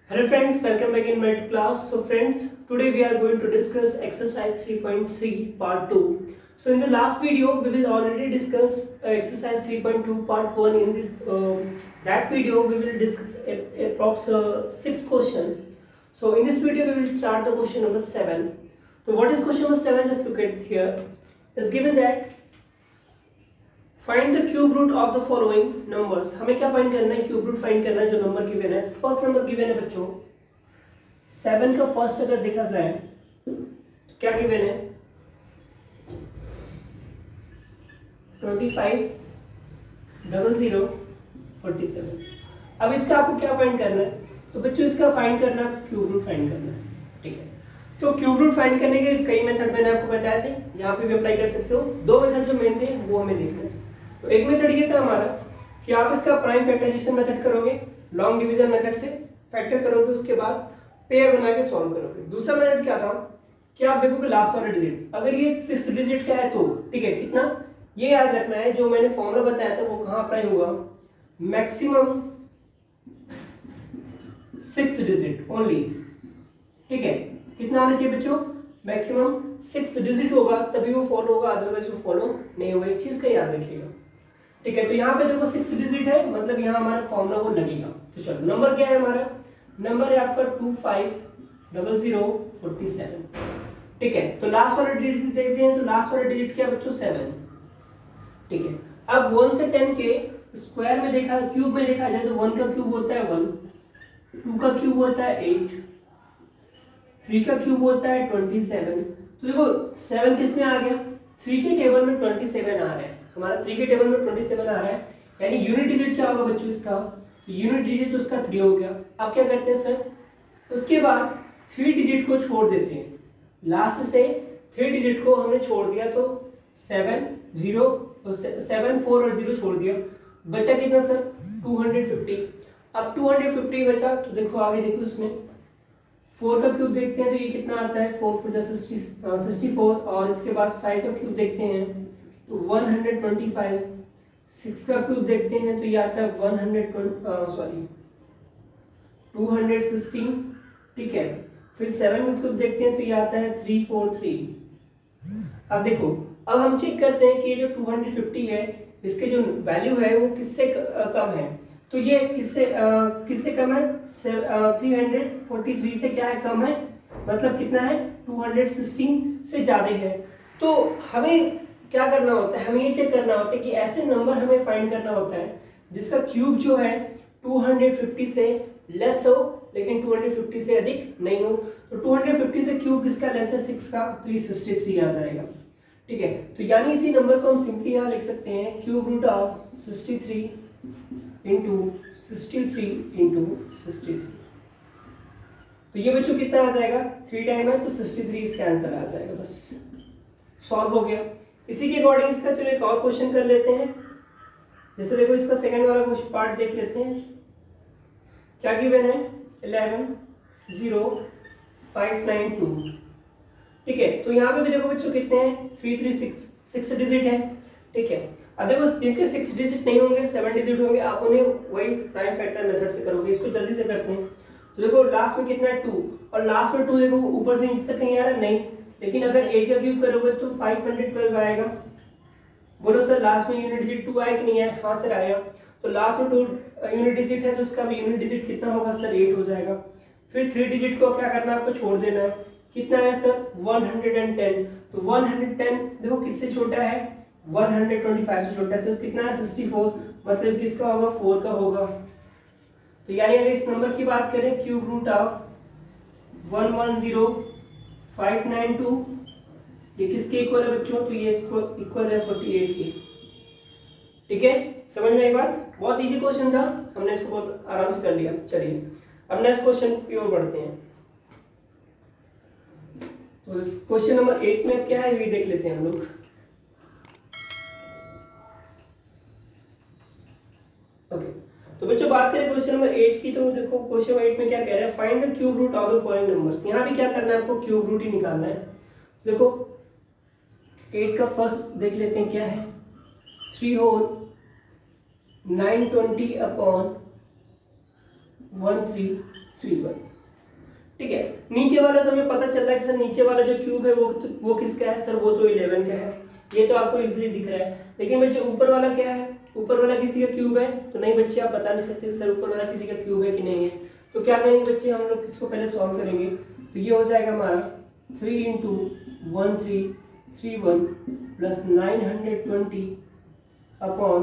Hello friends, welcome back in my class. So friends, today we are going to discuss exercise 3.3 part 2. So in the last video we will already discuss exercise 3.2 part 1. In this that video we will discuss approx 6 question. So in this video we will start the question number 7. So what is question number 7? Just look at here. It's given that find the cube root of the following numbers. हमें क्या find करना है? Cube root find करना है जो number given है. First number given है बच्चों 7 का फर्स्ट अगर देखा जाए तो क्या गिवन है 250047. अब इसका आपको क्या फाइंड करना है? तो बच्चों इसका फाइंड करना है क्यूब रूट फाइंड करना है. ठीक है, तो क्यूब रूट फाइंड करने के कई मेथड मैंने आपको बताया थे, यहाँ पे भी अप्लाई कर सकते हो. दो मेथड जो मेन थे वो हमें देखना है. तो एक मेथड ये था हमारा कि आप इसका प्राइम फैक्टराइजेशन मेथड करोगे, लॉन्ग डिवीजन मेथड से फैक्टर करोगे, उसके बाद पेयर बना के सॉल्व करोगे. दूसरा मेथड क्या था कि आप देखोगे लास्ट वाला डिजिट, अगर ये 6 डिजिट का है तो ठीक है, कितना ये याद रखना है. जो मैंने फॉर्मूला बताया था वो कहाँ अप्लाई होगा? Maximum 6 digit only. ठीक है, कितना आना चाहिए बच्चों? मैक्सिमम 6 डिजिट होगा तभी वो फॉलो होगा, अदरवाइज वो फॉलो नहीं होगा. इस चीज का याद रखिएगा. ठीक है, तो यहाँ पे देखो 6 डिजिट है, मतलब यहाँ हमारा फॉर्मूला वो लगेगा. तो चलो नंबर क्या है हमारा? नंबर है आपका 250047. ठीक है, तो लास्ट वाला डिजिट देखते हैं. तो लास्ट वाला डिजिट क्या बच्चों? 7. ठीक है, अब 1 से 10 के स्क्वायर में देखा, क्यूब में देखा जाए तो 1 का क्यूब होता है 1, 2 का क्यूब होता है 8, 3 का क्यूब होता है 27. तो देखो 7 किस में आ गया? 3 के टेबल में 27 आ रहा है. हमारा 3 के टेबल में 27 आ रहा है, यानी यूनिट डिजिट क्या होगा बच्चों इसका? यूनिट डिजिट उसका 3 हो गया. अब क्या करते हैं सर? उसके बाद 3 डिजिट को छोड़ देते हैं. लास्ट से 3 डिजिट को हमने छोड़ दिया तो 7 4 और 0 छोड़ दिया. बचा कितना सर? 250. अब 250 बचा तो देखो आगे देखो उसमें 4 का क्यूब देखते हैं तो ये कितना आता है? 4 4 64. और इसके बाद 5 का क्यूब देखते हैं तो 125. 6 का क्यूब देखते हैं तो ये आता है 216. ठीक है, फिर 7 का क्यूब देखते हैं तो ये आता है 343. अब देखो, अब हम चेक करते हैं कि ये जो 250 है इसके जो वैल्यू है वो किससे कम है. तो ये किससे कम है? 343 से क्या है? कम है. मतलब कितना है? 216 से ज्यादा है. तो हमें क्या करना होता है? हमें ये चेक करना होता है कि ऐसे नंबर हमें फाइंड करना होता है जिसका क्यूब जो है 250 से लेस हो लेकिन 250 से अधिक नहीं हो. तो 250 से क्यूब किसका लेस है? 6 का, तो ये 63 आ जाएगा. ठीक है, तो यानी इसी नंबर को हम सिंपली यहाँ लिख सकते हैं cube root of 63 into 63 into 63. तो ये बच्चों कितना आ जाएगा? 3 टाइम है तो 63 इसका आंसर आ जाएगा. बस सॉल्व हो गया. इसी के अकॉर्डिंग इसका चलो एक और क्वेश्चन कर लेते हैं. जैसे देखो इसका सेकंड वाला क्वेश्चन पार्ट देख लेते हैं. क्या गिवन है? 110592. ठीक है, तो यहाँ पे भी देखो बच्चों कितने हैं? 336. 6 डिजिट है. ठीक है, अब देखो जिनके 6 डिजिट नहीं होंगे 7 डिजिट होंगे, आप उन्हें वही प्राइम फैक्टर मेथड से करोगे. इसको जल्दी से करते हैं. तो देखो लास्ट में कितना है? 2. और लास्ट में 2 देखो ऊपर से नीचे तक कहीं आ रहा है? नहीं. लेकिन अगर 8 का क्यूब करोगे तो 512 आएगा. बोलो सर लास्ट में यूनिट डिजिट 2 आया कि नहीं आया? हाँ सर आया. तो लास्ट में 2 यूनिट डिजिट है तो उसका भी यूनिट डिजिट कितना होगा सर? 8 हो जाएगा. फिर 3 डिजिट को क्या करना है? आपको छोड़ देना है. कितना है सर? 110. तो 110 देखो किससे छोटा है? 125 से छोटा है. तो कितना है? 64. मतलब किसका होगा? 4 का होगा. तो यानी अगर इस नंबर की बात करें क्यूब रूट ऑफ 110592 ये किसके इक्वल है बच्चों? तो ये इसको इक्वल है 48 के. ठीक है, समझ में आई बात? बहुत इजी क्वेश्चन था, हमने इसको बहुत आराम से कर लिया. चलिए अब नेक्स्ट क्वेश्चन की ओर बढ़ते हैं. तो क्वेश्चन नंबर 8 में क्या है ये देख लेते हैं हम लोग. ओके, तो बच्चों बात करें क्वेश्चन नंबर 8 की. तो देखो क्वेश्चन नंबर 8 में क्या कह रहा है? Find the cube root of the following numbers. यहाँ भी क्या करना है आपको? क्यूब रूट ही निकालना है. देखो 8 का फर्स्ट देख लेते हैं क्या है? 3 होल 920 अपॉन 13 31। ठीक है, नीचे वाला तो हमें पता चल रहा है कि सर नीचे वाला जो क्यूब है वो किसका है सर, वो तो 11 का है, ये तो आपको इजीली दिख रहा है। लेकिन बच्चे ऊपर वाला क्या है, ऊपर वाला किसी का क्यूब है तो नहीं बच्चे, आप बता नहीं सकते सर ऊपर वाला किसी का क्यूब है कि नहीं है। तो क्या करेंगे बच्चे, हम लोग इसको पहले सॉल्व करेंगे। तो ये हो जाएगा हमारा 3 × 1331 प्लस 920 अपॉन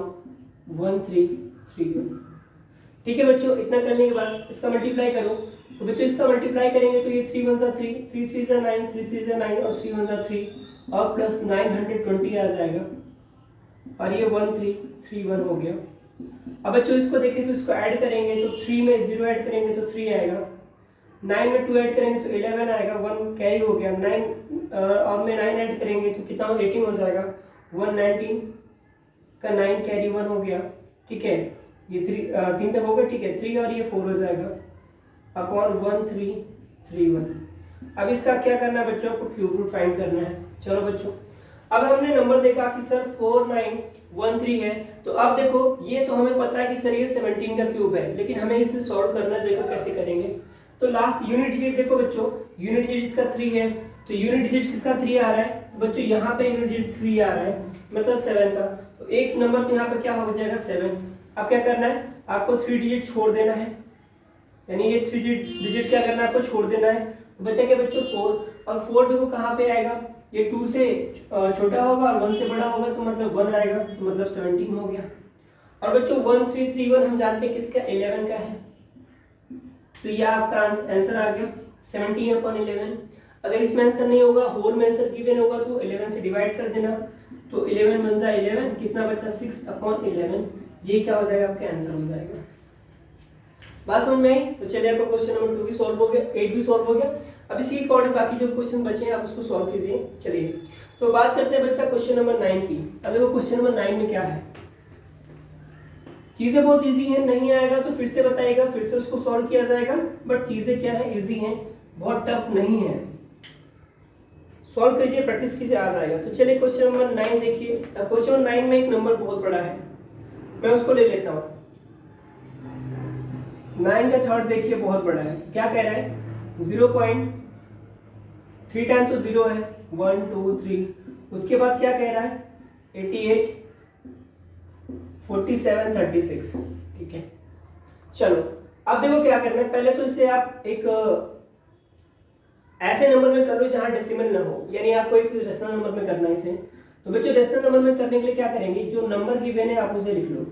1331। ठीक है बच्चों, इतना करने के बाद इसका मल्टीप्लाई करो। तो बच्चों इसका मल्टीप्लाई करेंगे तो ये 3 × 1 = 3, 3 × 3 = 9, 3 × 3 = 9 और 3 × 1 = 3 और प्लस 920 आ जाएगा और ये 1331 हो गया। अब बच्चों इसको देखें तो इसको ऐड करेंगे तो 3 में 0 ऐड करेंगे तो 3 आएगा, 9 में 2 ऐड करेंगे तो 11 आएगा, 1 कैरी हो गया, 9 और में 9 ऐड करेंगे तो कितना 18 हो जाएगा, 119 का 9 कैरी 1 हो गया। ठीक है, ये 3 तक हो गया। ठीक है, 3 और ये 4 हो जाएगा अपॉन 1331। अब इसका क्या करना है बच्चों, आपको क्यूब रूट फाइंड करना है। चलो बच्चों, अब हमने नंबर देखा कि सर 4913 है, तो अब देखो ये तो हमें पता है कि सर ये 17 का क्यूब है, लेकिन हमें इसे सॉल्व करना है। देखो कैसे करेंगे, तो लास्ट यूनिट डिजिट देखो बच्चों, यूनिट डिजिट इसका 3 है, तो यूनिट डिजिट किसका 3 आ रहा है बच्चों, यहाँ पे यूनिट डिजिट 3 आ रहा है, मतलब 7 का, तो एक नंबर तो यहाँ पे क्या हो जाएगा 7। अब क्या करना है, आपको 3 डिजिट छोड़ देना है, यानी ये 3 डिजिट क्या करना है, आपको छोड़ देना है। तो बचा क्या बच्चों 4, और 4 देखो कहाँ पे आएगा, ये 2 से छोटा होगा और 1 से बड़ा होगा, तो मतलब 1 आएगा, तो मतलब 17 हो गया। और बच्चों 1331 हम जानते हैं किसका, 11 का है, तो ये आपका आंसर आ गया 17/11। अगर इसमें आंसर नहीं होगा, होल में आंसर गिवन होगा तो 11 से डिवाइड कर देना, तो 11 बन जाए 11, कितना बचा 6/11, ये क्या हो जाएगा आपका आंसर हो जाएगा। बात समझ में आई? तो चलिए आपका क्वेश्चन नंबर 2 भी सॉल्व हो गया, 8 भी सॉल्व हो गया। अब इसी के अकॉर्डिंग बाकी जो क्वेश्चन बचे हैं आप उसको सॉल्व कीजिए। चलिए तो बात करते हैं बच्चा क्वेश्चन नंबर 9 की। अब देखो क्वेश्चन नंबर 9 में क्या है, चीजें बहुत इजी हैं, नहीं आएगा तो फिर से बताइएगा, फिर से उसको सॉल्व किया जाएगा, बट चीजें क्या है, इजी हैं, बहुत टफ नहीं है। सॉल्व कीजिए, प्रैक्टिस कीजिए, आ जाएगा। तो चलिए क्वेश्चन नंबर 9 देखिए। क्वेश्चन नंबर 9 में एक नंबर बहुत बड़ा है, मैं उसको ले लेता हूँ। 9 का थर्ड देखिए बहुत बड़ा है, क्या कह रहा है 0.3 टाइम तो 0 है, 1 2 3, उसके बाद क्या कह रहा है 88 47 36। ठीक है, चलो अब देखो क्या करना है, पहले तो इसे आप एक ऐसे नंबर में कर लो जहां डेसिमल ना हो, यानी आपको एक रेशनल नंबर में करना है इसे। तो बच्चों रेशनल नंबर में करने के लिए क्या करेंगे, जो नंबर गिवन है आप उसे लिख लो।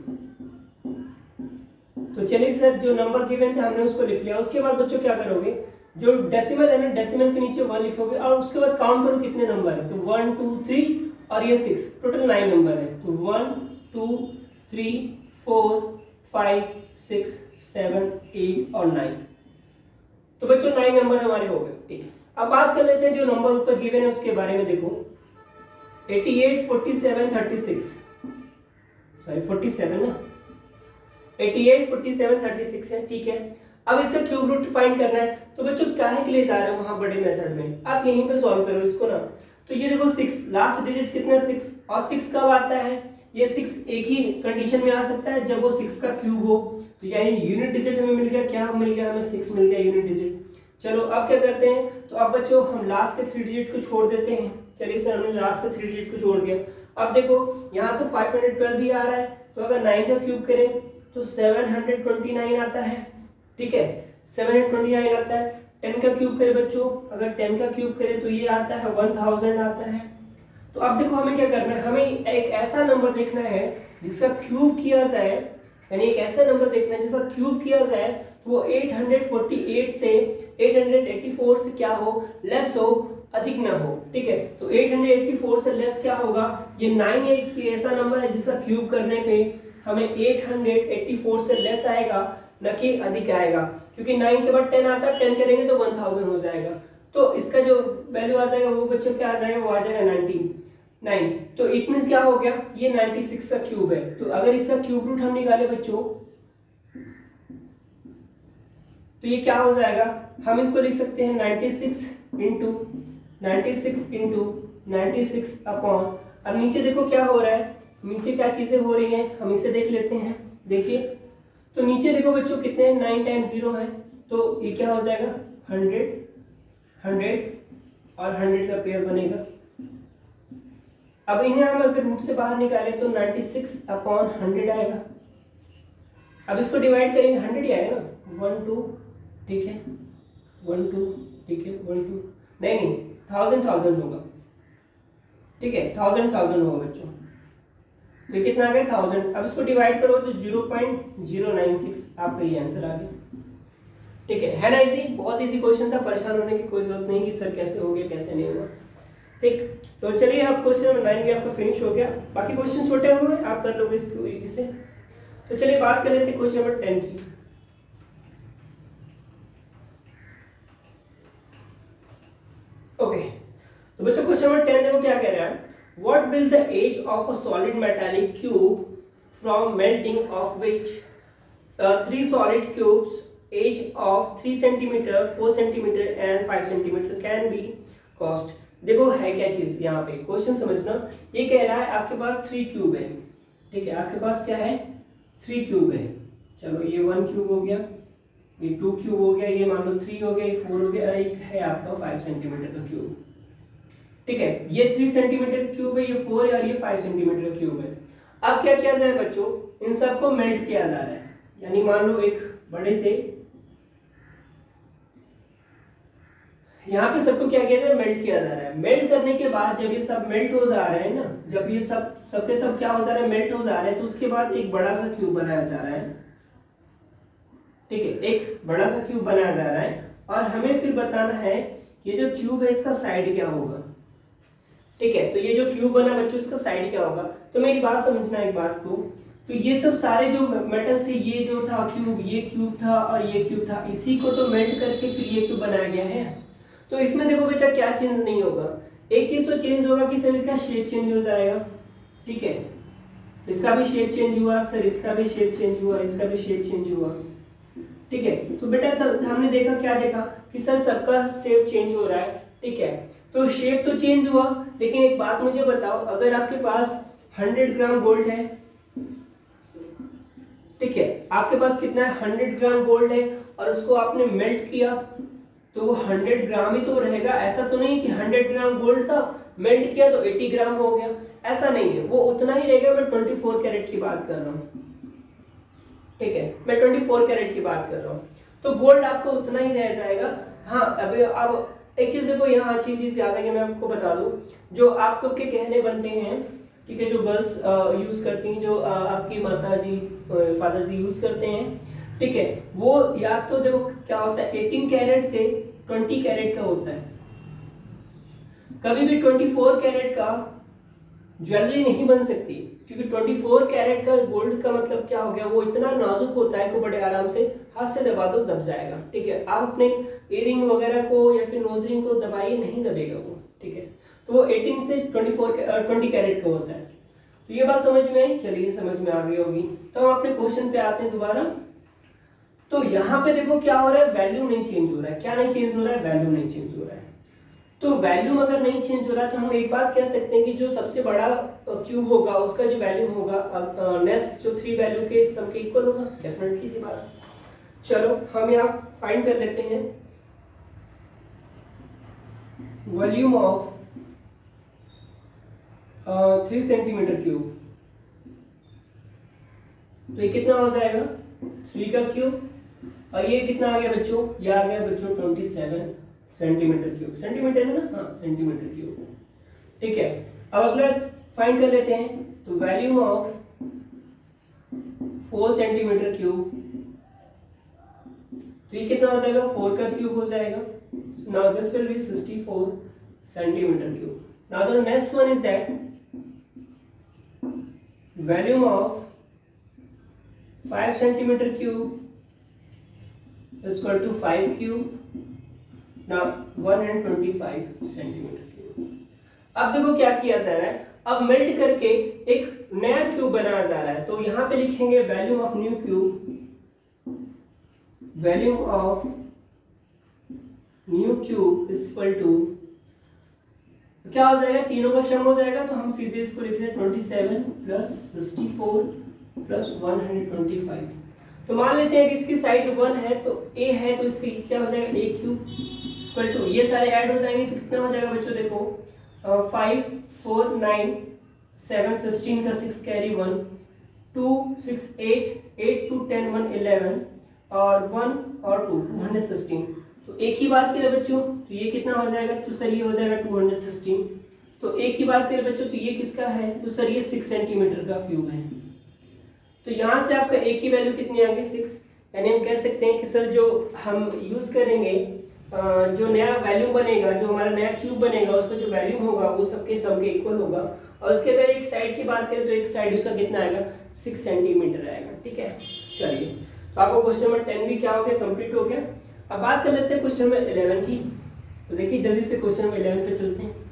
तो चलिए सर जो नंबर गिवन थे हमने उसको लिख लिया, उसके बाद बच्चों क्या करोगे, जो डेसिमल है ना डेसिमल के नीचे 1 लिखोगे और उसके बाद काउंट करो कितने नंबर है, तो 1 2 3 और ये 6, टोटल 9 नंबर है। तो 1 2 3 4 5 6 7 8 और 9, तो बच्चों 9 नंबर हमारे हो गए। ठीक है, अब बात कर लेते हैं जो नंबर ऊपर गिवन है उसके बारे में। देखो 88 47 36, सॉरी 47 ना, 88 47 36 है। ठीक है, अब इसका क्यूब रूट फाइंड करना है, तो बच्चों काहे के लिए जा रहे हो वहां बड़े मेथड में, आप यहीं पे सॉल्व करो इसको ना। तो ये देखो 6 लास्ट डिजिट कितना 6, और 6 कब आता है, ये 6 एक ही कंडीशन में आ सकता है जब वो 6 का क्यूब हो, तो यानी यूनिट डिजिट हमें मिल गया, क्या मिल गया हमें 6 मिल गया यूनिट डिजिट। चलो अब क्या करते हैं, तो अब बच्चों हम लास्ट के 3 डिजिट को छोड़ देते हैं। चलिए सर हमने लास्ट के 3 डिजिट को छोड़ दिया। अब देखो यहाँ तो 512 भी आ रहा है, तो अगर 9 का क्यूब करें तो 729 आता है। ठीक है, 729 आता है। 10 का क्यूब करें बच्चों, अगर 10 का क्यूब करें तो ये आता है 1000 आता है। तो अब देखो हमें क्या करना है, हमें एक ऐसा नंबर देखना है जिसका क्यूब किया जाए, यानी एक ऐसा नंबर देखना है जिसका क्यूब किया जाए तो वो 848 से 884 से क्या हो, लेस हो, अधिक ना हो। ठीक है, तो 884 से लेस क्या होगा, ये 9 एक ऐसा नंबर है जिसका क्यूब करने पे हमें 884 से लेस आएगा, न कि अधिक आएगा, क्योंकि 9 के बाद 10 आता है, 10 करेंगे तो 1000 हो जाएगा। तो इसका जो वैल्यू आ जाएगा वो बच्चों क्या आ जाएगा, वो आ जाएगा 99। तो इट मींस क्या हो गया, ये 96 का क्यूब है। तो अगर इसका क्यूब रूट हम निकाले बच्चों तो ये क्या हो जाएगा, हम इसको लिख सकते हैं 96 इंटू 96 अपॉन, अब नीचे देखो क्या हो रहा है, नीचे क्या चीजें हो रही हैं हम इसे देख लेते हैं। देखिए तो नीचे देखो बच्चों कितने हैं, 9 टाइम्स 0 है, तो ये क्या हो जाएगा 100 100 और 100 का पेयर बनेगा। अब इन्हें हम अगर रूट से बाहर निकाले तो 96/100 आएगा। अब इसको डिवाइड करेंगे 100 ही आएगा ना, 1 2 ठीक है 1 2 ठीक है 1 2 नहीं 1000 होगा, ठीक है 1000 होगा बच्चों। तो ये कितना आ गया 1000। अब इसको डिवाइड करो तो 0.096 आपका ये आंसर आ गया, ठीक है ना इजी, बहुत इजी क्वेश्चन था, परेशान होने की कोई जरूरत नहीं कि सर कैसे हो गया कैसे नहीं हुआ, ठीक। तो चलिए आप क्वेश्चन नंबर 9 भी आपका फिनिश हो गया, बाकी क्वेश्चन छोटे हुए हैं आप कर लोगे इसको इजी से। तो चलिए बात कर लेते हैं क्वेश्चन नंबर 10 की। ओके तो बच्चों क्वेश्चन नंबर 10 देखो क्या कह रहा है, what will the edge of a solid metallic cube from melting of which 3 solid cubes edge of 3 centimetre 4 centimetre and 5 centimetre can be cost. देखो है क्या चीज, यहाँ पे क्वेश्चन समझना, ये कह रहा है आपके पास 3 क्यूब है, ठीक है आपके पास क्या है 3 क्यूब है, चलो ये 1 क्यूब हो गया, ये 2 क्यूब हो गया, ये मान लो 3 हो गया, ये 4 हो गया, एक है आपका 5 सेंटीमीटर का क्यूब, ठीक है ये 3 सेंटीमीटर का क्यूब है, ये 4 है और ये 5 सेंटीमीटर का क्यूब है। अब क्या किया जाए बच्चों, इन सबको मेल्ट किया जा रहा है, यानी मान लो एक बड़े से यहाँ पे सबको क्या किया जाए मेल्ट किया जा रहा है। मेल्ट करने के बाद जब ये सब मेल्ट हो जा रहे हैं ना, जब ये सबके सब क्या हो जा रहा है मेल्ट हो जा रहे हैं, तो उसके बाद एक बड़ा सा क्यूब बनाया जा रहा है, ठीक है एक बड़ा सा क्यूब बनाया जा रहा है और हमें फिर बताना है ये जो क्यूब है इसका साइड क्या होगा, ठीक है। तो ये जो क्यूब बना बच्चों इसका साइड क्या होगा, तो मेरी बात समझना एक बात को, तो ये सब सारे जो मेटल से ये जो था क्यूब, ये क्यूब था और ये क्यूब था, इसी को तो मेल्ट करके फिर ये क्यूब बनाया गया है। तो इसमें देखो बेटा क्या चेंज नहीं होगा, एक चीज तो चेंज होगा कि सर इसका शेप चेंज हो जाएगा, ठीक है इसका भी शेप चेंज हुआ, सर इसका भी शेप चेंज हुआ, इसका भी शेप चेंज हुआ, ठीक है। तो बेटा सर हमने देखा क्या देखा कि सर सबका शेप चेंज हो रहा है, ठीक है तो शेप तो चेंज हुआ, लेकिन एक बात मुझे बताओ, अगर आपके पास 100 ग्राम गोल्ड है, ठीक है आपके पास कितना है 100 ग्राम गोल्ड है और उसको आपने मेल्ट किया तो वो 100 ग्राम ही तो रहेगा, ऐसा तो नहीं कि 100 ग्राम गोल्ड था मेल्ट किया तो 80 ग्राम हो गया, ऐसा नहीं है, वो उतना ही रहेगा। मैं 24 कैरेट की बात कर रहा हूँ, ठीक है मैं 24 कैरेट की बात कर रहा हूँ, तो गोल्ड आपको उतना ही रह जाएगा। हाँ अभी अब एक चीज देखो यहाँ अच्छी चीज याद है कि मैं आपको बता दूं, जो आप लोग के गहने बनते हैं, ठीक है जो गर्ल्स यूज करती हैं, जो आपकी माता जी फादर जी यूज करते हैं, ठीक है वो या तो देखो क्या होता है 18 कैरेट से 20 कैरेट का होता है, कभी भी 24 कैरेट का ज्वेलरी नहीं बन सकती, क्योंकि 24 कैरेट का गोल्ड का मतलब क्या हो गया, वो इतना नाजुक होता है कि बड़े आराम से हाथ से दबा दो दब जाएगा, ठीक है आप अपने इयररिंग वगैरह को या फिर नोज रिंग को दबाइए नहीं दबेगा वो, ठीक है तो वो 18 से 20 कैरेट का होता है। तो ये बात समझ में आई, चलिए समझ में आ गई होगी। तो हम अपने क्वेश्चन पे आते हैं दोबारा। तो यहाँ पे देखो क्या हो रहा है, वैल्यू नहीं चेंज हो रहा है, क्या नहीं चेंज हो रहा है, वैल्यू नहीं चेंज हो रहा है। तो वैल्यू अगर नहीं चेंज हो रहा तो हम एक बात कह सकते हैं कि जो सबसे बड़ा क्यूब होगा उसका जो वैल्यू होगा नेक्स्ट जो 3 वैल्यू के सम के इक्वल होगा, डेफिनेटली सी बात। चलो हम यहाँ फाइंड कर लेते हैं वॉल्यूम ऑफ 3 सेंटीमीटर क्यूब, तो ये कितना हो जाएगा 3 का क्यूब और ये कितना आ गया बच्चों, ये आ गया बच्चों 27 सेंटीमीटर क्यूब, सेंटीमीटर है ना, हाँ सेंटीमीटर क्यूब, ठीक है। अब अगला फाइंड कर लेते हैं, तो वॉल्यूम ऑफ 4 सेंटीमीटर क्यूब, तो ये कितना हो जाएगा 4 का क्यूब हो जाएगा, now this will be 64 centimetre cube. Now the next one is that volume of 5 centimetre cube is equal to 5 cube, now 125 centimetre cube. अब देखो क्या किया जा रहा है, अब मेल्ट करके एक नया क्यूब बनाया जा रहा है, तो यहां पे लिखेंगे volume of new cube, volume of new cube is equal to क्या हो जाएगा, तीनों का सम हो जाएगा, तो हम सीधे इसको लिख रहे हैं 27 प्लस 64 प्लस 125। तो मान लेते हैं कि इसकी साइड 1 है तो a है, तो इसकी क्या हो जाएगा a क्यूब इक्वल टू, ये सारे ऐड हो जाएंगे तो कितना हो जाएगा बच्चों, देखो 5 4 9 7 16 का 6 कैरी 1 2 6 8 8 2 10 1 11 और 1 और 2 216। तो एक ही बात करें बच्चों तो ये कितना हो जाएगा, तो सर ये हो जाएगा 216। तो एक की बात करें बच्चों तो ये किसका है, तो सर ये 6 सेंटीमीटर का क्यूब है। तो यहाँ से आपका a की वैल्यू कितनी आ गई 6, यानी हम कह सकते हैं कि सर जो हम यूज करेंगे जो नया वैल्यूम बनेगा, जो हमारा नया क्यूब बनेगा उसका जो वैल्यूम होगा वो सबके सब के इक्वल होगा। और उसके अगर एक साइड की बात करें तो एक साइड उसका कितना आएगा 6 सेंटीमीटर आएगा। ठीक है, चलिए तो आपको क्वेश्चन नंबर 10 भी क्या हो गया, कंप्लीट हो गया। अब बात कर लेते हैं क्वेश्चन नंबर 11 की। तो देखिए जल्दी से क्वेश्चन नंबर 11 पे चलते हैं।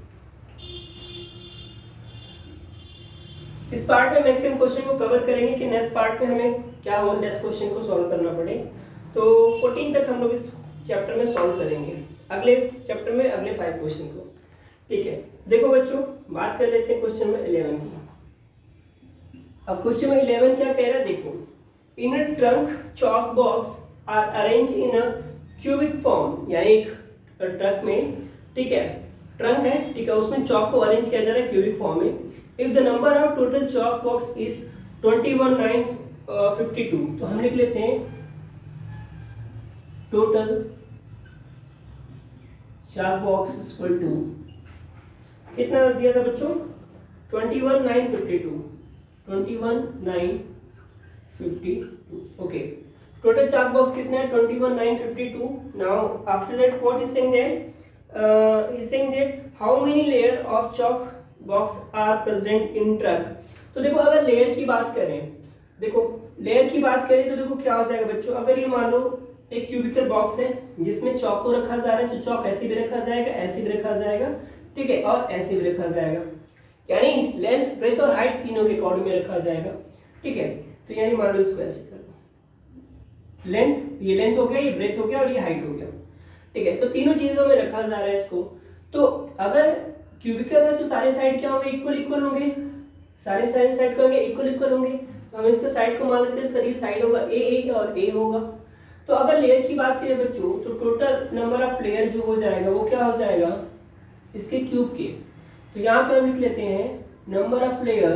इस पार्ट में मैक्सिमम क्वेश्चन को कवर करेंगे कि नेक्स्ट पार्ट में हमें क्या हो, नेक्स्ट क्वेश्चन को सॉल्व करना पड़े। तो 14 तक हम लोग इस चैप्टर में सॉल्व करेंगे, अगले चैप्टर में अगले 5 क्वेश्चन को। ठीक है, देखो बच्चों बात कर लेते हैं क्वेश्चन नंबर 11 की। अब क्वेश्चन नंबर 11 क्या कह रहा है, देखो in a trunk chalk box are arrange in a cubic form, यानी एक ट्रक में, ठीक है ट्रंक है, ठीक है उसमें चॉक को अरेंज किया जा रहा है क्यूबिक फॉर्म में। If the number of total chalk box is 21,952, तो हम लिख लेते हैं total chalk box equal to कितना दिया था बच्चों 21,952 21,952। ओके, टोटल चॉक बॉक्स कितना है 21,952। Now after that what is saying that how many layer of chalk box are present in truck. तो देखो अगर लेयर की बात करें, देखो लेयर की बात करें तो देखो क्या हो जाएगा बच्चों, अगर ये मान लो एक क्यूबिकल बॉक्स है जिसमें चॉक को रखा जा रहा है, तो चॉक ऐसे भी रखा जाएगा, ऐसे भी रखा जाएगा, ठीक है और ऐसे भी रखा जाएगा, यानी लेंथ ब्रेथ और हाइट तीनों के अकॉर्डिंग में रखा जाएगा। ठीक है, तो यानी मान लो इसको ऐसे कर लो, लेंथ ये लेंथ हो गया, ये ब्रेथ हो गया और ये हाइट हो गया। ठीक है, तो तीनों चीजों में रखा जा रहा है इसको। तो अगर क्यूबिकल है तो सारे साइड क्या होंगे, इक्वल इक्वल होंगे, सारे साइड क्या होंगे, इक्वल इक्वल होंगे। तो हम इसके साइड को मान लेते हैं सर ये साइड होगा ए और ए होगा। तो अगर लेयर की बात करें बच्चों तो टोटल नंबर ऑफ लेयर जो हो जाएगा वो क्या हो जाएगा इसके क्यूब के। तो यहाँ पे हम लिख लेते हैं number of layer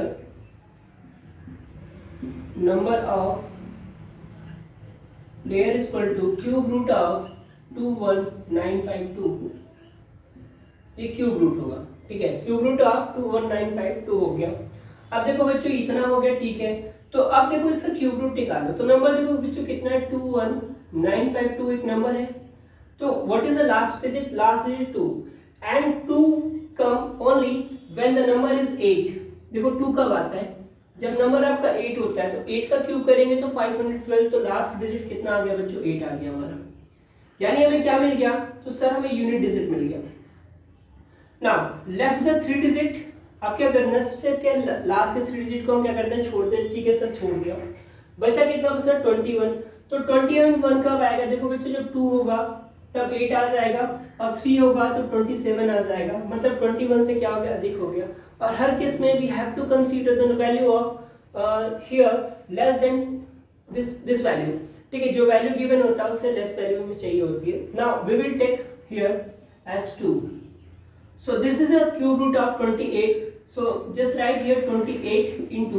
is equal to cube root of 21,952, ये क्यूब रूट होगा। ठीक है, क्यूब रूट ऑफ 21,952 हो गया। अब देखो बच्चों इतना हो गया, ठीक है, तो अब देखो इसका क्यूब रूट निकालो। तो नंबर देखो बच्चों कितना है 21,952 एक नंबर है। तो what is the last digit, last digit 2 and 2 come only when the number is 8। देखो 2 कब आता है, जब नंबर आपका 8 होता है। तो 8 का क्यूब करेंगे तो 512, तो लास्ट डिजिट कितना आ गया बच्चों 8 आ गया हमारा, यानी हमें क्या मिल गया, तो सर हमें यूनिट डिजिट मिल गया। नाउ लेफ्ट द 3 डिजिट, अब क्या करना है स्टेप के लास्ट के 3 डिजिट को हम क्या करते हैं छोड़ते हैं। ठीक है सर छोड़ दिया, बचा कितना सर 21। तो 21 कब आएगा, देखो बच्चों जब 2 होगा तब 8 आ जाएगा और 3 होगा तो 27 आ जाएगा, मतलब 21 से क्या हो गया अधिक हो गया। और हर केस में we have to consider the value of here less than this value. ठीक है, जो वैल्यू गिवन होता है उससे लेस वैल्यू हमें चाहिए होती है। Now we will take here as 2। So this is a cube root of 28. So just write here 28 into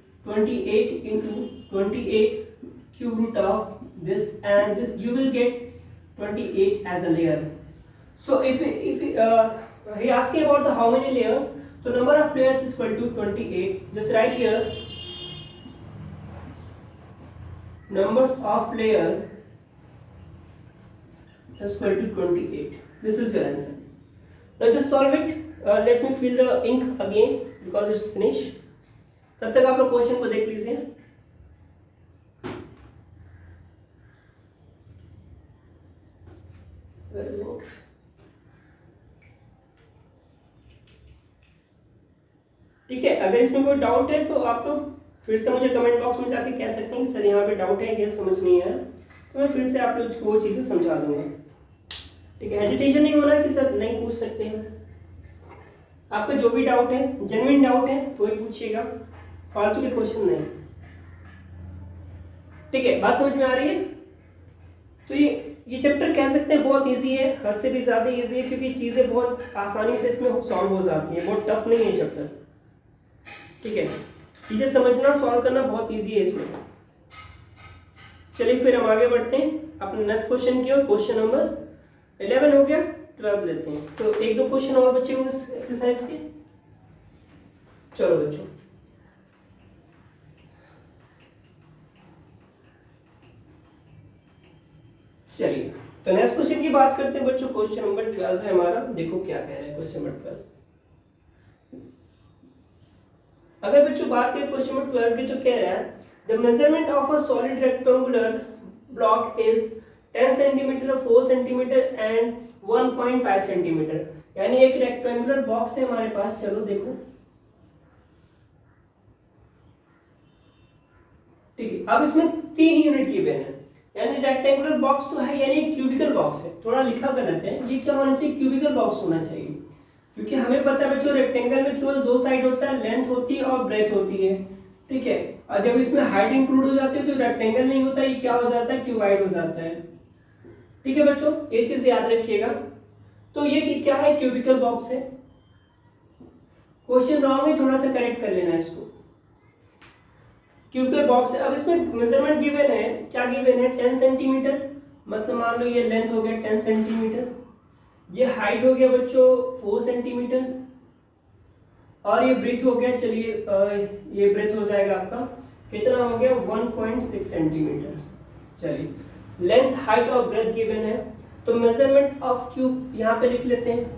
28 cube root of this, and this you will get 28 as a layer. So if he asking about the how many layers, so number of layers is equal to 28. Just write here numbers of layer is equal to 28. This is your answer. Now just solve it. Let me fill the ink again because it's finished. तब तक आप लोग question को देख लीजिए। Where is ink? ठीक है, अगर इसमें कोई डाउट है तो आप लोग फिर से मुझे कमेंट बॉक्स में जाके कह सकते हैं सर यहाँ पे डाउट है, ये समझ नहीं आया, तो मैं फिर से आप लोग को वो चीजें समझा दूंगा। ठीक है, हेजिटेशन नहीं होना कि सर नहीं पूछ सकते हैं। आपका जो भी डाउट है, जेन्युइन डाउट है तो ही पूछिएगा, फालतू के क्वेश्चन नहीं। ठीक है, बात समझ में आ रही है? तो ये चैप्टर कह सकते हैं बहुत इजी है, हद से भी ज्यादा इजी है, क्योंकि चीजें बहुत आसानी से इसमें सॉल्व हो जाती हैं, बहुत टफ नहीं है चैप्टर। ठीक है, चीजें समझना सॉल्व करना बहुत इजी है इसमें। चलिए फिर हम आगे बढ़ते हैं अपने नेक्स्ट क्वेश्चन की ओर। क्वेश्चन नंबर 11 हो गया, 12 लेते हैं। तो एक दो क्वेश्चन और बच्चे को इस एक्सरसाइज के। चलो बच्चों, चलिए तो नेक्स्ट क्वेश्चन की बात करते हैं बच्चों। क्वेश्चन नंबर 12 है हमारा। देखो क्या कह रहा है क्वेश्चन नंबर 12। अगर बच्चों बात करें क्वेश्चन नंबर 12 की, तो कह रहा है the measurement of a solid rectangular block is 10 centimetre, 4 centimetre and 1.5 centimetre. यानी एक रेक्टेंगुलर बॉक्स है हमारे पास। चलो देखो, ठीक है, अब इसमें 3 यूनिट गिवन है, यानी रेक्टेंगुलर बॉक्स तो है, यानी क्यूबिकल बॉक्स है। थोड़ा लिखा गलत है, ये क्या होना चाहिए, क्यूबिकल बॉक्स होना चाहिए, क्योंकि हमें पता है बच्चों रेक्टेंगल में केवल 2 साइड होता है, लेंथ होती है और ब्रेथ होती है। ठीक है, और जब इसमें हाइट इंक्लूड हो जाती है तो रेक्टेंगल नहीं होता, ये क्या हो जाता है, क्यूबाइड हो जाता है। ठीक है बच्चों, ये चीज याद रखिएगा। तो ये क्या है, क्यूबिकल बॉक्स है। क्वेश्चन रॉन्ग है, थोड़ा सा करेक्ट कर लेना इसको। क्यूबिकल बॉक्स है। अब इसमें मेजरमेंट गिवन है, क्या गिवन है, 10 सेंटीमीटर, मतलब मान लो ये लेंथ हो गया 10 सेंटीमीटर, ये हाइट हो गया बच्चों 4 सेंटीमीटर, और ये ब्रेथ हो गया, चलिए ये ब्रेथ हो जाएगा आपका कितना हो गया, 1.6 सेंटीमीटर। चलिए लेंथ, हाइट और ब्रेथ गिवन है, तो मेजरमेंट ऑफ क्यूब यहां पे लिख लेते हैं।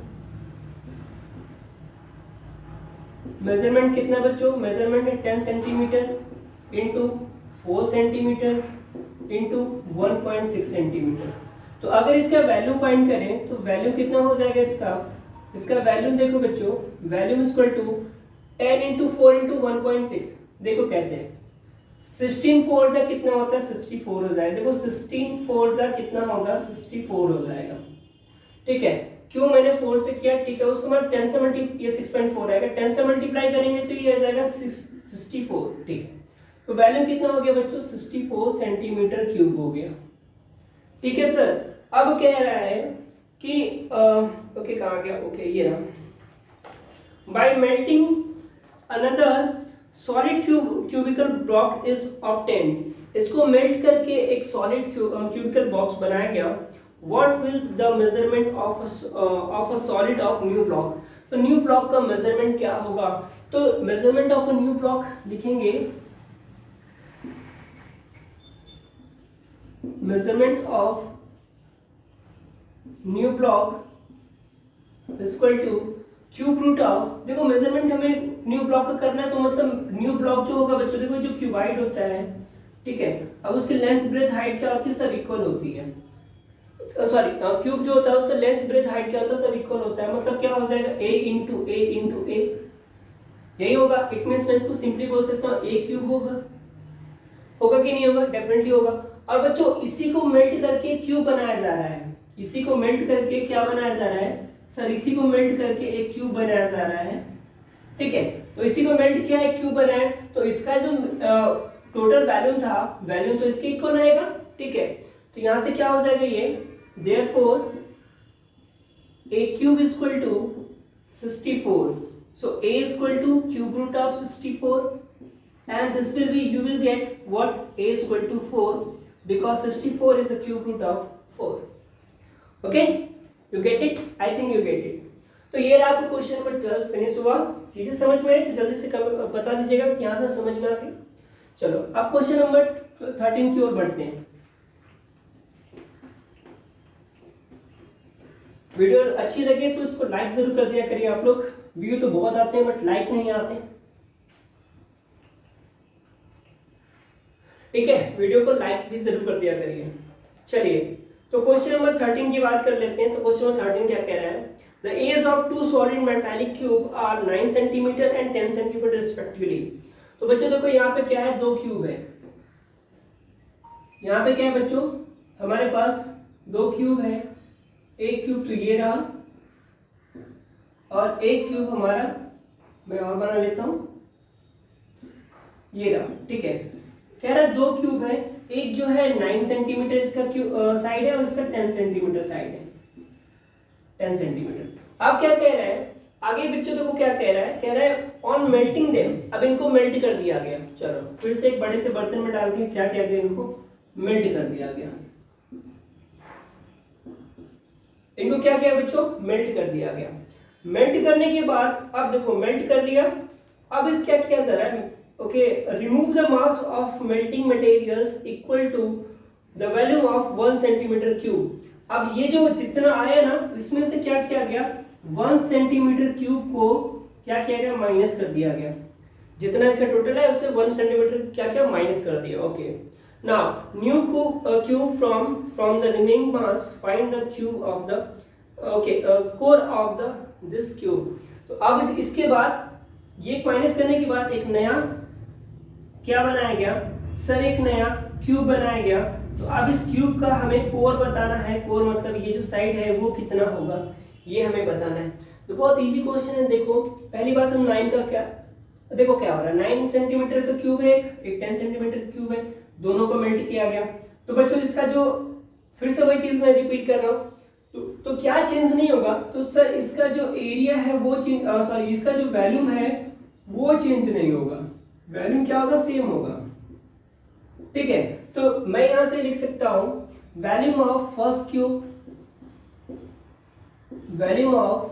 मेजरमेंट कितना बच्चों, मेजरमेंट है 10 centimetre into 4 centimetre into 1.6 centimetre. तो अगर इसका वैल्यू फाइंड करें तो वैल्यू कितना हो जाएगा इसका वैल्यू देखो बच्चों, value equal to 10 into 4 into 1.6। देखो कैसे, 16 4 जा कितना होता है, 64 हो जाएगा। देखो 16 4 जा कितना होगा, 64 हो जाएगा। ठीक है, क्यों मैंने 4 से किया, ठीक है, उसके बाद 10 से मल्टीप्लाई, ये 6.4 आएगा, 10 से मल्टीप्लाई करेंगे तो ये आ जाएगा 64। ठीक है, तो वैल्यू कितना हो गया बच्चों, 64 सेंटीमीटर क्यूब हो गया। ठीक है सर, अब कह रहा है कि ओके कहाँ गया, ओके ये रहा, by melting another solid cubical block is obtained. इसको मेल्ट करके एक सॉलिड क्यूबिकल बॉक्स बनाया गया। What will the measurement of a solid of new block. तो न्यू ब्लॉक का मेजरमेंट क्या होगा, तो measurement of a new block लिखेंगे, measurement of new block equal to cube root of, देखो मेजरमेंट हमें न्यू ब्लॉक का करना है, तो मतलब न्यू ब्लॉक जो होगा बच्चों, देखो जो क्यूबाइड होता है, ठीक है, अब उसकी लेंथ ब्रेथ हाइट क्या होती है, सब इक्वल होती है। सॉरी, क्यूब जो होता है उसका लेंथ ब्रेथ हाइट क्या होता है, सब इक्वल होता है। मतलब क्या हो जाएगा, a इंटू ए, यही होगा। इट मींस मैं इसको सिंपली बोल सकता हूँ a क्यूब होगा कि नहीं होगा, डेफिनेटली होगा। और बच्चों इसी को मेल्ट करके क्यूब बनाया जा रहा है, इसी को मेल्ट करके क्या बनाया जा रहा है सर, इसी को मेल्ट करके एक क्यूब बनाया जा रहा है। ठीक है, तो इसी को मेल्ट किया, एक क्यूब बनाया, तो इसका जो टोटल वैल्यूम था, वैल्यूम तो इसके इक्वल रहेगा। ठीक है, तो यहां से क्या हो जाएगा ये, therefore a cube is equal to 64, so a is equal to cube root of 64 and this will be, you will get what, a is equal to 4 because 64 is a cube root of 4. Okay, you get it, I think you get it. तो ये रहा आपको question number 12 finish हुआ। चीजें समझ में आई तो जल्दी से बता दीजिएगा कि यहाँ से समझ में आ गई। चलो अब क्वेश्चन नंबर 13 की ओर बढ़ते हैं। वीडियो अच्छी लगे तो इसको लाइक जरूर कर दिया करिए आप लोग। व्यू तो बहुत आते हैं बट लाइक नहीं आते। ठीक है, वीडियो को लाइक भी जरूर कर दिया करिए। चलिए तो क्वेश्चन नंबर 13 की बात कर लेते हैं। तो क्वेश्चन नंबर 13 क्या कह रहा है, the edge of two solid metallic cube are 9 centimetre and 10 centimetre respectively. तो बच्चों देखो यहाँ पे क्या है, दो क्यूब है। यहाँ पे क्या है बच्चों, हमारे पास दो क्यूब है। एक क्यूब तो ये रहा और एक क्यूब हमारा, मैं और बना लेता हूं, ये रहा। ठीक है, कह रहा है दो क्यूब है एक जो है 9 सेंटीमीटर इसका साइड है और इसका 10 सेंटीमीटर साइड है, 10 सेंटीमीटर। अब क्या कह रहा है आगे बच्चों, देखो क्या कह रहा है, कह रहा है ऑन मेल्टिंग देम। अब इनको मेल्ट कर दिया गया, चलो फिर से एक बड़े से बर्तन में डाल के क्या किया गया, इनको मेल्ट कर दिया गया। इनको क्या किया बच्चों, मेल्ट कर दिया गया। मेल्ट करने के बाद अब देखो मेल्ट कर लिया, अब इस क्या किया जा रहा है, okay, remove the mass of melting materials equal to the volume of 1 centimetre cube. अब ये जो जितना आया ना, इसमें से क्या किया गया, 1 सेंटीमीटर क्यूब को क्या किया गया, माइनस कर दिया गया। जितना इसका टोटल है उससे 1 सेंटीमीटर क्या किया, माइनस कर दिया। Okay, now new cube from the remaining mass, find the cube of the core of the this cube. तो अब इसके बाद ये माइनस करने के बाद एक नया क्या बनाया गया सर, एक नया क्यूब बनाया गया। तो अब इस क्यूब का हमें कोर बताना है, कोर मतलब ये जो साइड है वो कितना होगा, ये हमें बताना है। तो बहुत इजी क्वेश्चन है। देखो पहली बात, हम 9 का क्या, देखो क्या हो रहा है, 9 सेंटीमीटर का क्यूब है, एक 10 सेंटीमीटर क्यूब है, दोनों को मेल्ट किया गया। तो बच्चों इसका जो, फिर से वही चीज मैं रिपीट कर रहा हूँ, तो क्या चेंज नहीं होगा, तो सर इसका जो एरिया है वो चेंज, सॉरी इसका जो वॉल्यूम है वो चेंज नहीं होगा, वॉल्यूम क्या होगा, सेम होगा। ठीक है, तो मैं यहां से लिख सकता हूं volume of first cube, volume of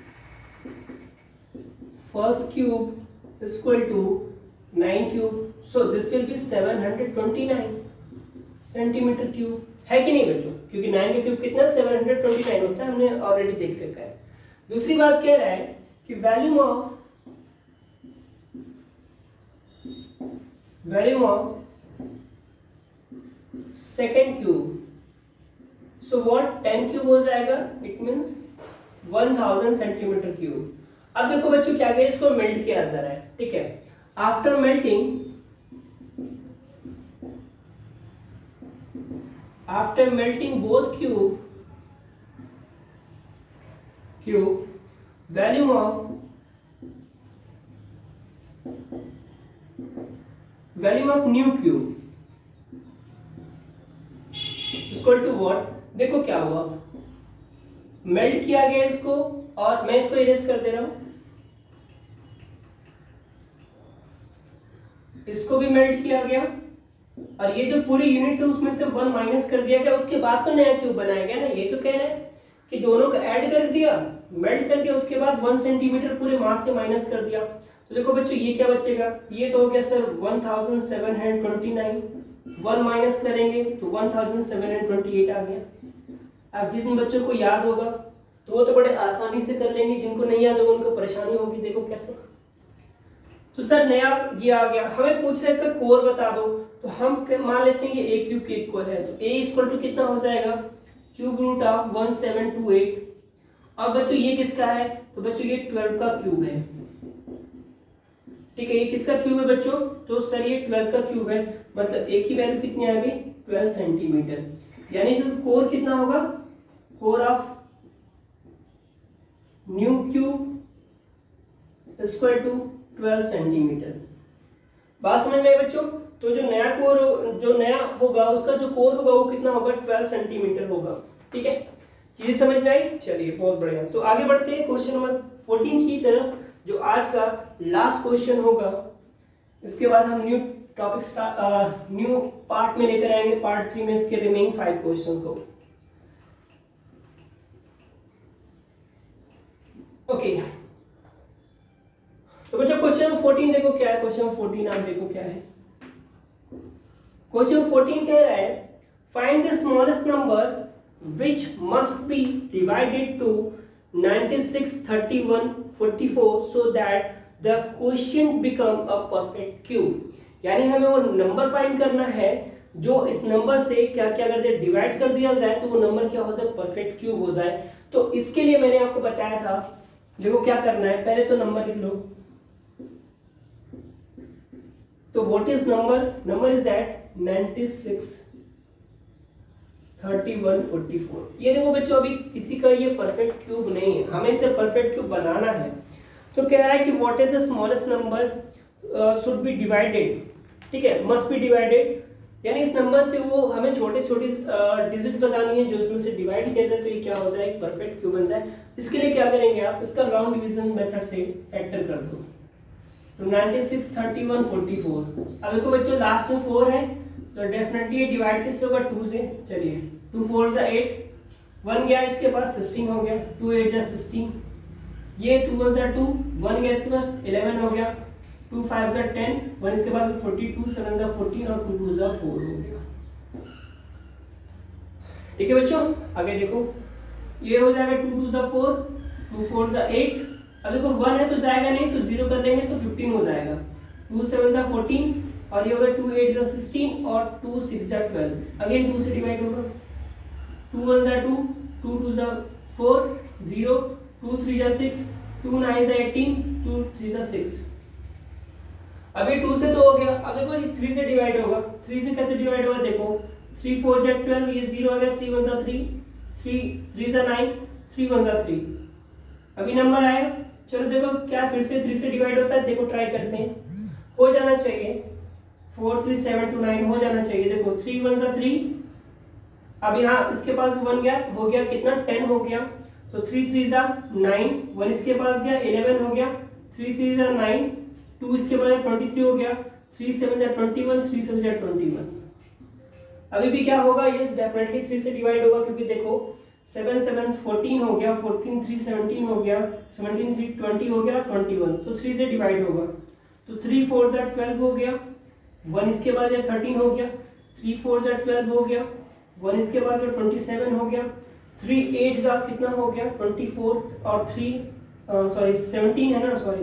first cube is equal to 9 cube, so this will be 729 centimetre cube, है कि नहीं बच्चों, क्योंकि 9 का क्यूब कितना 729 होता है, हमने ऑलरेडी देख रखा है। दूसरी बात कह रहा है कि volume of second cube, so what 10 cube हो जाएगा, इट मींस 1000 सेंटीमीटर क्यूब। अब देखो बच्चों क्या करें, इसको मेल्ट किया जा रहा है। ठीक है, after melting both cube value of new cube equal to what, देखो क्या हुआ, मेल्ट किया गया इसको, और मैं इसको इरेज कर दे रहा हूं, इसको भी मेल्ट किया गया, और ये जो पूरी यूनिट थी उसमें से 1 माइनस कर दिया गया। उसके बाद तो नया क्यूब बनाया गया ना, ये तो कह रहे हैं कि दोनों को ऐड कर दिया, मेल्ट कर दिया, उसके बाद 1 सेंटीमीटर पूरे मास से माइनस कर दिया। तो देखो बच्चों ये क्या बचेगा, ये तो हो गया सर 1729, 1 माइनस करेंगे तो 1728 आ गया। अब जिन बच्चों को याद होगा तो वो तो बड़े आसानी से कर लेंगे, जिनको नहीं याद होगा उनको परेशानी होगी। देखो कैसे, तो सर नया ये आ गया, हमें पूछ रहे हैं इसका कोर बता दो, तो हम मान लेते हैं कि a क्यूब के इक्वल है, तो a इक्वल टू कितना हो जाएगा, क्यूब रूट ऑफ 1728। अब बच्चों ये किसका है, तो बच्चों ये 12 का क्यूब है। ठीक है, ये किसका क्यूब है बच्चों, तो सर ये 12 का क्यूब है, मतलब a की वैल्यू कितनी आ गई, 12 सेंटीमीटर। यानी जो कोर कितना होगा, core of new cube equal to 12 centimetre. बात समझ में बच्चों, तो जो नया कोर, जो नया होगा उसका जो कोर होगा वो कितना होगा, 12 सेंटीमीटर होगा। ठीक है, चीज समझ में आई, चलिए बहुत बढ़िया। तो आगे बढ़ते हैं क्वेश्चन नंबर 14 की तरफ, जो आज का लास्ट क्वेश्चन होगा। इसके बाद हम न्यू टॉपिक न्यू पार्ट में लेकर आएंगे, पार्ट 3 में इसके रिमेनिंग 5 क्वेश्चन को। ओके, तो बच्चों क्वेश्चन 14 देखो क्या है, क्वेश्चन 14 आप देखो क्या है। क्वेश्चन 14 कह रहा है find the smallest number which must be divided to 96, 31, 44 so that the quotient become a perfect cube। यानी हमें वो नंबर फाइंड करना है जो इस नंबर से क्या क्या कर दे, डिवाइड कर दिया जाए तो वो नंबर क्या हो जाए, परफेक्ट क्यूब हो जाए। तो इसके लिए मैंने आपको बताया था, देखो क्या करना है, पहले तो नंबर लिख लो। तो what is number is that 96, 31, 44। ये देखो बच्चों अभी किसी का ये परफेक्ट क्यूब नहीं है, हमें इसे परफेक्ट क्यूब बनाना है। तो कह रहा है कि what is the smallest number should be divided, ठीक है, मस्ट बी डिवाइडेड यानी इस नंबर से वो हमें छोटे छोटे डिजिट बतानी है जो इसमें से डिवाइड किया जाए तो ये क्या हो जाए, एक परफेक्ट क्यूब बन जाए। इसके लिए क्या करेंगे आप, इसका लॉन्ग डिवीजन मेथड से फैक्टर कर दो। तो 96, 31, 44। अब देखो बच्चों लास्ट में 4 है तो डेफिनेटली ये डिवाइड किससे होगा, 2 से। चलिए 2 4 जा 8, 1 गया इसके पास 16 हो गया, 2 8 जा 16, ये 2 1 जा 2, 1 गया इसके पास 11 हो गया, 2 5 जा 10, 1 इसके बाद 42, 7 जा 14 और 2 2 जा 4 हो गया। ठीक है बच्चों, आगे देखो ये हो जाएगा 2 2 जा 4, 2 4 जा 8। अब देखो 1 है तो जाएगा नहीं तो 0 कर देंगे तो 15 हो जाएगा, 2 7 जा 14 और ये होगा 2 8 जा 16 और 2 6 जा 12। अगेन 2 से डिवाइड होगा, 2 1 जा 2, 2 2 जा 4, 0, 2 3 जा 6, 2 9 जा 18, 2 3 जा 6। अभी 2 से तो हो गया, अब देखो ये 3 से डिवाइड होगा, 3 से कैसे डिवाइड होगा देखो, 3 4 जा 12, ये 0 आ गया, 3 1 जा 3, 3 3 जा 9, 3 1 जा 3। अभी नंबर आया, चलो देखो क्या फिर से 3 से डिवाइड होता है, देखो ट्राई करते हैं, हो जाना चाहिए 4 3 7 2 9 हो जाना चाहिए। देखो 3 1 जा 3, अब यहाँ इसके पास 1 गया, हो गया कितना 10 हो गया, तो 3 3 जा 9, 1 इसके पास गया 11 हो गया, 3 3 जा 9, 2 इसके बाद 23 हो गया, 3 7 जा 21, 3 7 जा 21। अभी भी क्या होगा, यस डेफिनेटली 3 से डिवाइड होगा क्योंकि देखो 7 7 14 हो गया, 14 3 17 हो गया, 17 3 20 हो गया, 21 तो 3 से डिवाइड होगा। तो 3 4 जा 12 हो गया, 1 इसके बाद 13 हो गया, 3 4 जा 12 हो गया, 1 इसके बाद 27 हो गया, 3 8 जा कितना हो गया 24 और 3 सॉरी 17 है ना, सॉरी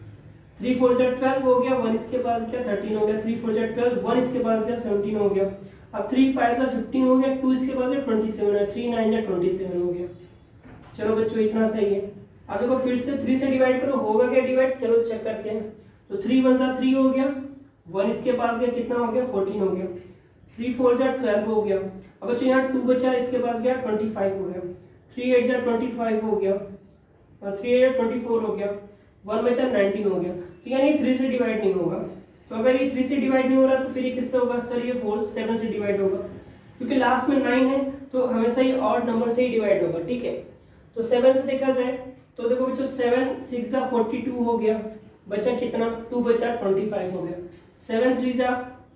3 4 जा 12 हो गया, 1 इसके पास क्या 13 हो गया, 3 4 जा 12, 1 इसके पास क्या 17 हो गया। अब 3 5 जा 15 हो गया, 2 इसके पास 27 है, 3 9 जा 27 हो गया। चलो बच्चों इतना सही है। अब देखो फिर से 3 से डिवाइड करो, होगा क्या डिवाइड, चलो चेक करते हैं। तो 3 1 जा 3 हो गया, 1 इसके पास गया कितना हो गया 14 हो गया, 3 4 जा 12 हो गया। अब बच्चों यहाँ 2 बचा, इसके पास गया 25 हो गया, 3 8 जा 25 हो गया और 3 8 जा 24 हो गया, 1 बचा 19 हो गया। तो यानी 3 से डिवाइड नहीं होगा। तो अगर ये 3 से डिवाइड नहीं हो रहा तो फिर ये किससे होगा, सर ये 4 7 से डिवाइड होगा क्योंकि लास्ट में 9 है तो हमेशा ही ऑड नंबर से ही डिवाइड होगा। ठीक है, तो 7 से देखा जाए तो देखो बच्चों 7 6 जा 42 हो गया, बचा कितना 2 बचा 25 हो गया, 7 3 जा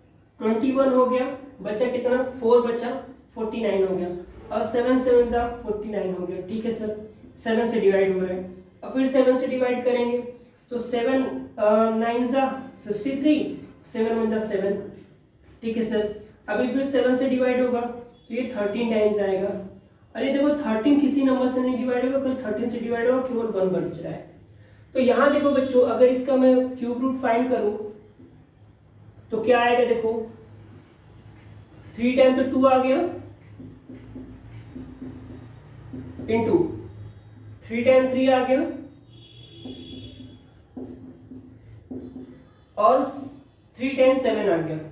21 हो गया, बचा कितना 4 बचा 49 हो गया और 7 7 जा 49 हो गया। ठीक है सर, 7 से डिवाइड हो रहा है। अब फिर 7 से डिवाइड करेंगे तो 7 9 जा 63, 7 1 जा 7। ठीक है सर, अभी फिर 7 से डिवाइड होगा तो ये 13 टाइम्स आएगा। अरे देखो 13 किसी नंबर से नहीं डिवाइड होगा, कल 13 से डिवाइड होगा, केवल 1 बच रहा है। तो यहाँ देखो बच्चों अगर इसका मैं क्यूब रूट फाइंड करूं तो क्या आएगा, देखो 3 टाइम तो 2 आ गया इनटू 3 टाइम 3 आ गया और 3 टाइम 7 आ गया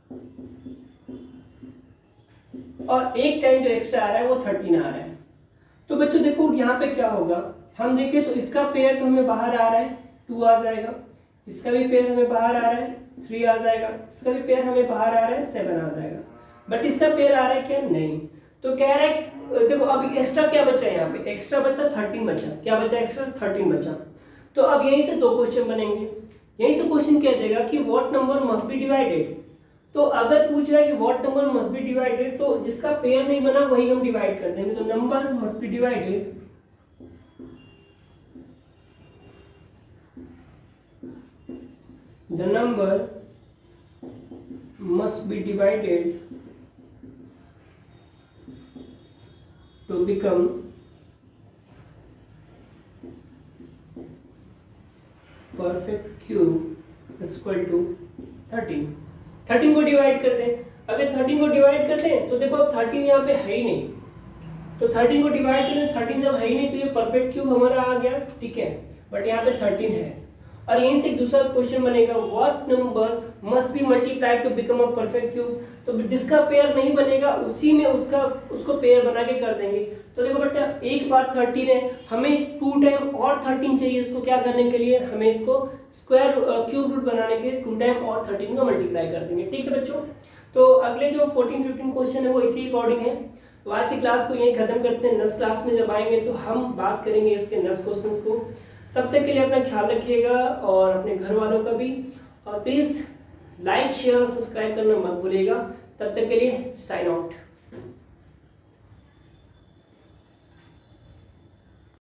और एक टाइम जो एक्स्ट्रा आ रहा है वो 13 आ रहा है। तो बच्चों देखो यहाँ पे क्या होगा, हम देखें तो इसका पेयर तो हमें बाहर आ रहा है 2 आ जाएगा, इसका भी पेयर हमें बाहर आ रहा है 3 आ जाएगा, इसका भी पेयर हमें बाहर आ रहा है 7 आ जाएगा, बट इसका पेयर आ रहा है क्या नहीं। तो कह रहा है कि देखो अब एक्स्ट्रा क्या बचा है, यहाँ पे एक्स्ट्रा बचा 13 बचा, क्या बचा एक्स्ट्रा 13 बचा। तो अब यहीं से 2 क्वेश्चन बनेंगे, यहीं से क्वेश्चन कह देगा कि what number must be divided. तो अगर पूछ रहा है कि what number must be divided तो जिसका पेयर नहीं बना वही हम डिवाइड कर देंगे। तो number must be divided the number must be divided to become perfect cube is equal to 13। 13 को डिवाइड करते हैं, अगर 13 को डिवाइड करते हैं तो देखो अब 13 यहाँ पे है ही नहीं, तो 13 को डिवाइड करें 13 जब है ही नहीं तो ये परफेक्ट क्यूब हमारा आ गया। ठीक है, बट यहाँ पे 13 है और यहीं से दूसरा क्वेश्चन बनेगा what number must be multiplied to become a perfect cube. तो जिसका पेयर नहीं बनेगा उसी में उसको पेयर बना के कर देंगे। तो देखो बेटा एक बार 13 है, हमें 2 टाइम और 13 चाहिए इसको क्या करने के लिए, हमें इसको स्क्वायर क्यूब रूट बनाने के लिए 2 टाइम और 13 को मल्टीप्लाई कर देंगे। ठीक है बच्चों, तो अगले जो 14-15 क्वेश्चन है वो इसी अकॉर्डिंग है। तो आज की क्लास को यही खत्म करते हैं। नेक्स्ट क्लास में जब आएंगे तो हम बात करेंगे इसके नेक्स्ट क्वेश्चंस को। तब तक के लिए अपना ख्याल रखिएगा और अपने घर वालों का भी, और प्लीज़ लाइक शेयर और सब्सक्राइब करना मत भूलिएगा। तब तक के लिए साइन आउट।